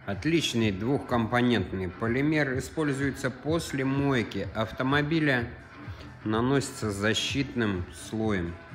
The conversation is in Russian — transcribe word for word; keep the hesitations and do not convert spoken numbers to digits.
Отличный двухкомпонентный полимер используется после мойки автомобиля, наносится защитным слоем.